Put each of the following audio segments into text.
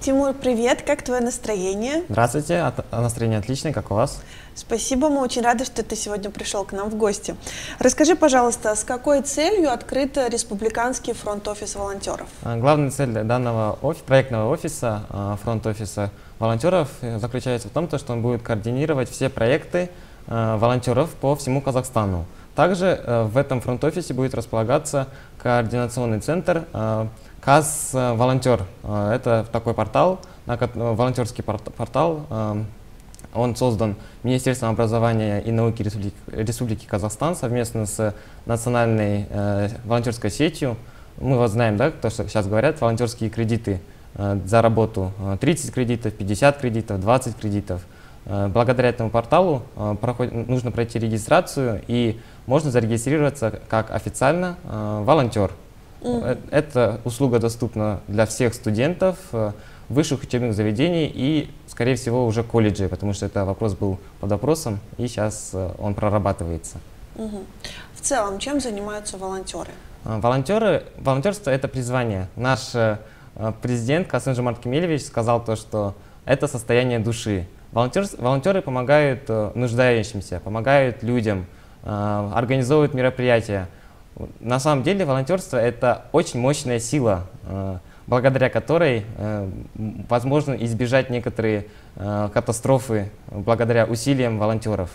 Тимур, привет, как твое настроение? Здравствуйте, настроение отличное, как у вас? Спасибо, мы очень рады, что ты сегодня пришел к нам в гости. Расскажи, пожалуйста, с какой целью открыт Республиканский фронт-офис волонтеров? Главная цель данного проектного офиса, фронт-офиса волонтеров, заключается в том, что он будет координировать все проекты волонтеров по всему Казахстану. Также в этом фронт-офисе будет располагаться координационный центр КАЗ-волонтер. Это такой портал, волонтерский портал. Он создан Министерством образования и науки Республики Казахстан совместно с национальной волонтерской сетью. Мы вот знаем, да, то, что сейчас говорят, волонтерские кредиты за работу. 30 кредитов, 50 кредитов, 20 кредитов. Благодаря этому порталу нужно пройти регистрацию, и можно зарегистрироваться как официально волонтер. Эта услуга доступна для всех студентов высших учебных заведений и, скорее всего, уже колледжей, потому что это вопрос был под вопросом, и сейчас он прорабатывается. В целом, чем занимаются волонтеры? Волонтерство – это призвание. Наш президент Касым-Жомарт Кемелевич сказал то, что это состояние души. Волонтеры помогают нуждающимся, помогают людям, организовывают мероприятия. На самом деле волонтерство – это очень мощная сила, благодаря которой возможно избежать некоторые катастрофы благодаря усилиям волонтеров.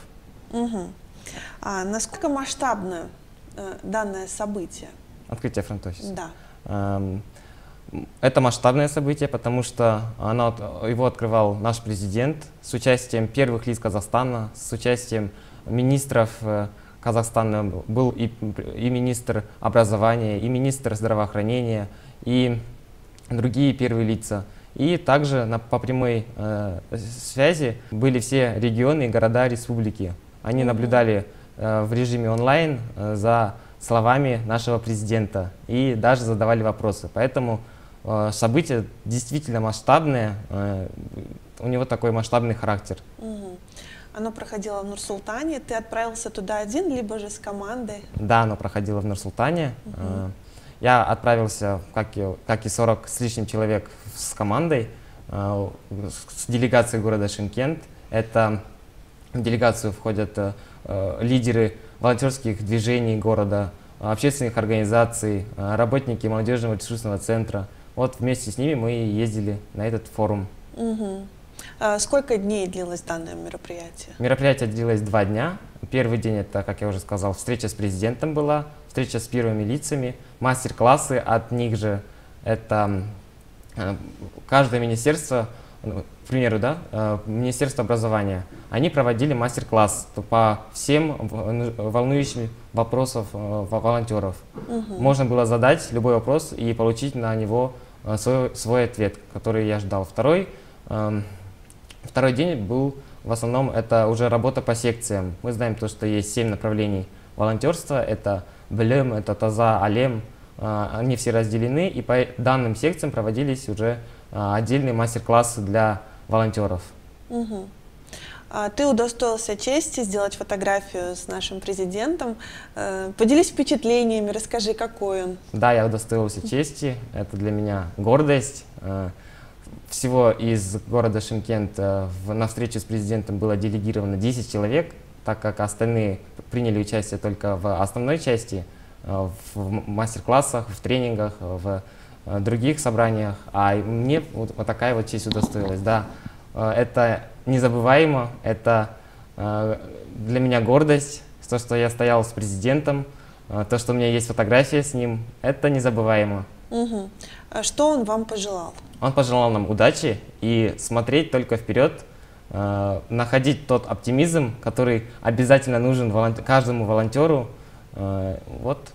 А насколько масштабно данное событие? Открытие фронт-офиса? Да. Это масштабное событие, потому что его открывал наш президент с участием первых лиц Казахстана, с участием министров Казахстана. Был и министр образования, и министр здравоохранения, и другие первые лица. И также по прямой связи были все регионы и города республики. Они наблюдали в режиме онлайн за словами нашего президента и даже задавали вопросы. Поэтому событие действительно масштабное, у него такой масштабный характер. Оно проходило в Нур-Султане. Ты отправился туда один, либо же с командой? Да, оно проходило в Нур-Султане. Я отправился, как и 40 с лишним человек, с командой, с делегацией города Шымкент. В делегацию входят лидеры волонтерских движений города, общественных организаций, работники молодежного ресурсного центра. Вот вместе с ними мы ездили на этот форум. Сколько дней длилось данное мероприятие? Мероприятие длилось 2 дня. Первый день, это, как я уже сказал, встреча с президентом была, встреча с первыми лицами, мастер-классы от них же. Это каждое министерство, к примеру, да, Министерство образования, они проводили мастер-класс по всем волнующим вопросам волонтеров. Можно было задать любой вопрос и получить на него свой ответ, который я ждал. Второй день был, в основном, это уже работа по секциям. Мы знаем то, что есть 7 направлений волонтерства. Это Блем, это Таза, Алем. Они все разделены, и по данным секциям проводились уже отдельные мастер-классы для волонтеров. Ты удостоился чести сделать фотографию с нашим президентом. Поделись впечатлениями, расскажи, какой он. Да, я удостоился чести. Это для меня гордость. Всего из города Шымкент на встречу с президентом было делегировано 10 человек, так как остальные приняли участие только в основной части, в мастер-классах, в тренингах, в других собраниях. А мне вот такая вот честь удостоилась. Да, это незабываемо, это для меня гордость, то, что я стоял с президентом, то, что у меня есть фотография с ним, это незабываемо. Что он вам пожелал? Он пожелал нам удачи и смотреть только вперед, находить тот оптимизм, который обязательно нужен каждому волонтеру. Вот.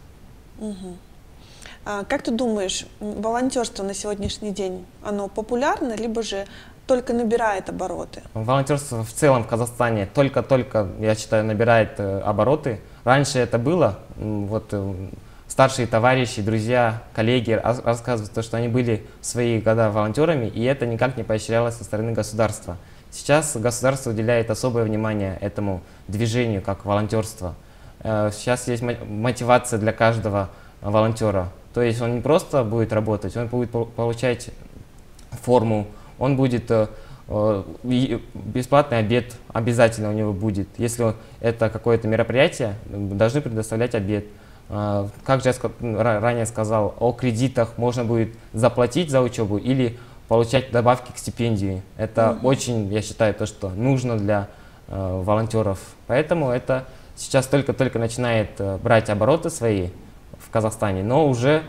Как ты думаешь, волонтерство на сегодняшний день, оно популярно, либо же только набирает обороты? Волонтерство в целом в Казахстане только, я считаю, набирает обороты. Раньше это было, вот старшие товарищи, друзья, коллеги рассказывают, что они были в свои года волонтерами, и это никак не поощрялось со стороны государства. Сейчас государство уделяет особое внимание этому движению, как волонтерство. Сейчас есть мотивация для каждого волонтера. То есть он не просто будет работать, он будет получать форму, он будет, бесплатный обед обязательно у него будет. Если это какое-то мероприятие, должны предоставлять обед. Как же я ранее сказал, о кредитах можно будет заплатить за учебу или получать добавки к стипендии. Это очень, я считаю, то, что нужно для волонтеров. Поэтому это сейчас только-только начинает брать обороты свои в Казахстане, но уже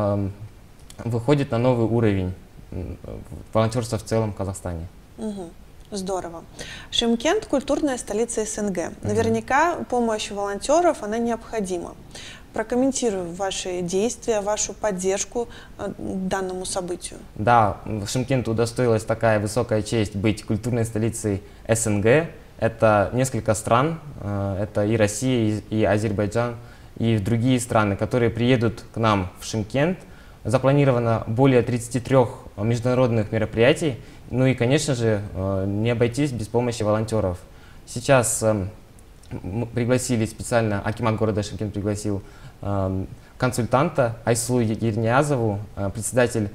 выходит на новый уровень волонтерства в целом в Казахстане. Здорово. Шымкент – культурная столица СНГ. Наверняка помощь волонтеров, она необходима. Прокомментирую ваши действия, вашу поддержку данному событию. Да, Шымкенту удостоилась такая высокая честь быть культурной столицей СНГ. Это несколько стран, это и Россия, и Азербайджан, и другие страны, которые приедут к нам в Шымкент. Запланировано более 33 международных мероприятий. Ну и, конечно же, не обойтись без помощи волонтеров. Сейчас мы пригласили специально, акимат города Шымкент пригласил консультанта Айсулу Ерниязову, председатель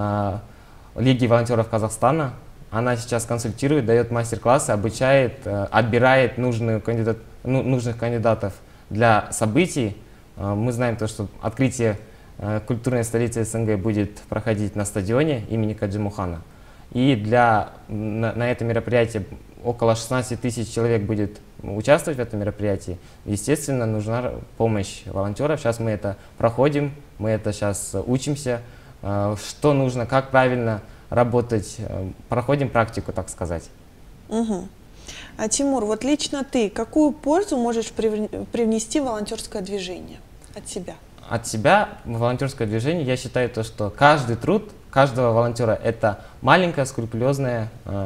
Лиги волонтеров Казахстана. Она сейчас консультирует, дает мастер-классы, обучает, отбирает нужных кандидатов для событий. Мы знаем то, что открытие культурной столицы СНГ будет проходить на стадионе имени Каджи Мухана. И на это мероприятие около 16 тысяч человек будет участвовать в этом мероприятии. Естественно, нужна помощь волонтеров. Сейчас мы это проходим, мы это сейчас учимся, что нужно, как правильно работать. Проходим практику, так сказать. Тимур, вот лично ты, какую пользу можешь привнести в волонтерское движение от себя? От себя в волонтерское движение я считаю то, что каждый труд каждого волонтера – это маленький скрупулезный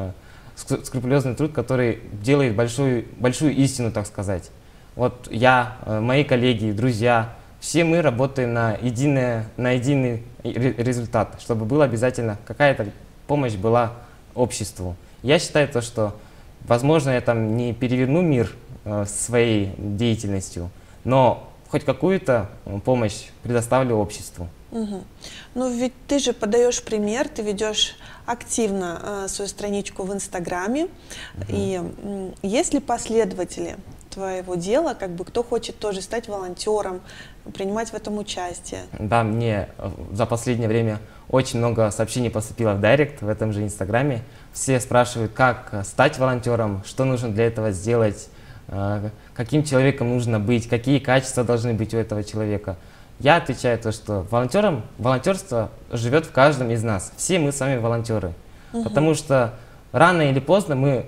труд, который делает большую истину, так сказать. Вот я, мои коллеги, друзья, все мы работаем на единый результат, чтобы была обязательно какая-то помощь была обществу. Я считаю то, что, возможно, я там не переверну мир своей деятельностью, но хоть какую-то помощь предоставлю обществу. Ну ведь ты же подаешь пример, ты ведешь активно свою страничку в Инстаграме. И есть ли последователи твоего дела, кто хочет тоже стать волонтером, принимать в этом участие? Да, мне за последнее время очень много сообщений поступило в директ в этом же Инстаграме. Все спрашивают, как стать волонтером, что нужно для этого сделать, каким человеком нужно быть, какие качества должны быть у этого человека. Я отвечаю то, что волонтерство живет в каждом из нас. Все мы с вами волонтеры. Потому что рано или поздно мы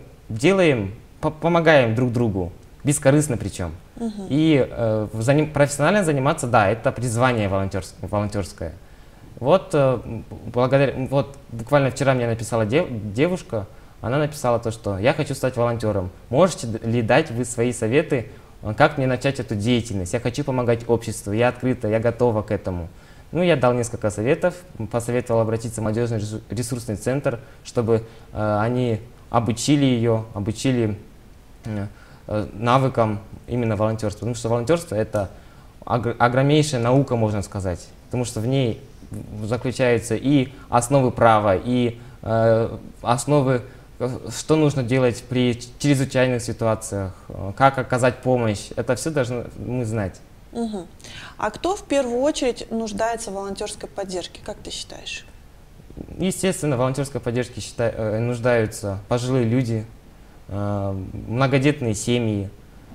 помогаем друг другу, бескорыстно причем. И профессионально заниматься, да, это призвание волонтерское. Вот буквально вчера мне написала девушка, она написала то, что я хочу стать волонтером. Можете ли дать вы свои советы, как мне начать эту деятельность? Я хочу помогать обществу, я открыта, я готова к этому. Ну, я дал несколько советов, посоветовал обратиться в молодежный ресурсный центр, чтобы они обучили ее, навыкам именно волонтерства. Потому что волонтерство – это огромнейшая наука, можно сказать. Потому что в ней заключаются и основы права, и основы, что нужно делать при чрезвычайных ситуациях, как оказать помощь. Это все должны мы знать. А кто в первую очередь нуждается в волонтерской поддержке, как ты считаешь? Естественно, в волонтерской поддержке нуждаются пожилые люди, многодетные семьи,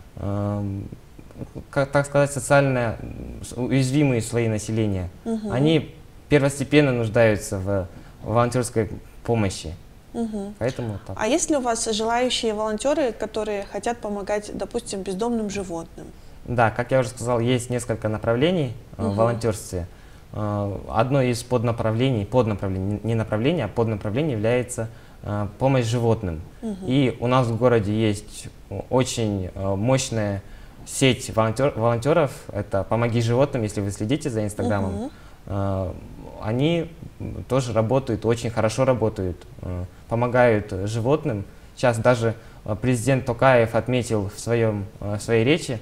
так сказать, социально уязвимые слои населения. Они первостепенно нуждаются в волонтерской помощи. Поэтому так. А есть ли у вас желающие волонтеры, которые хотят помогать, допустим, бездомным животным? Да, как я уже сказал, есть несколько направлений в волонтерстве. Одно из поднаправлений является помощь животным. И у нас в городе есть очень мощная сеть волонтеров, это «Помоги животным», если вы следите за Инстаграмом. Они тоже работают, очень хорошо работают, помогают животным. Сейчас даже президент Токаев отметил в своей речи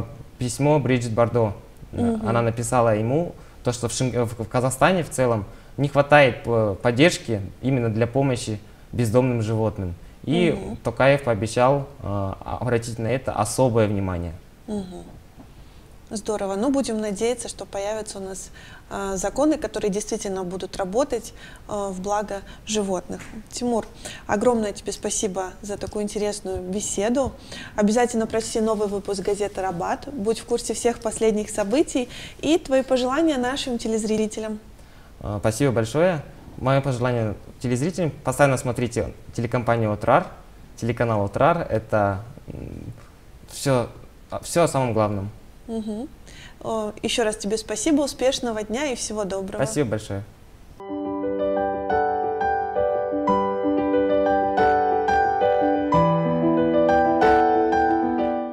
письмо Бриджит Бардо. Она написала ему, то, что в Казахстане в целом не хватает поддержки именно для помощи бездомным животным. И Токаев пообещал обратить на это особое внимание. Здорово. Ну, будем надеяться, что появятся у нас законы, которые действительно будут работать в благо животных. Тимур, огромное тебе спасибо за такую интересную беседу. Обязательно прочти новый выпуск газеты «Рабат». Будь в курсе всех последних событий и твои пожелания нашим телезрителям. Спасибо большое. Мое пожелание телезрителям: постоянно смотрите телекомпанию «Отрар», телеканал «Отрар». Это все о самом главном. Еще раз тебе спасибо, успешного дня и всего доброго. Спасибо большое.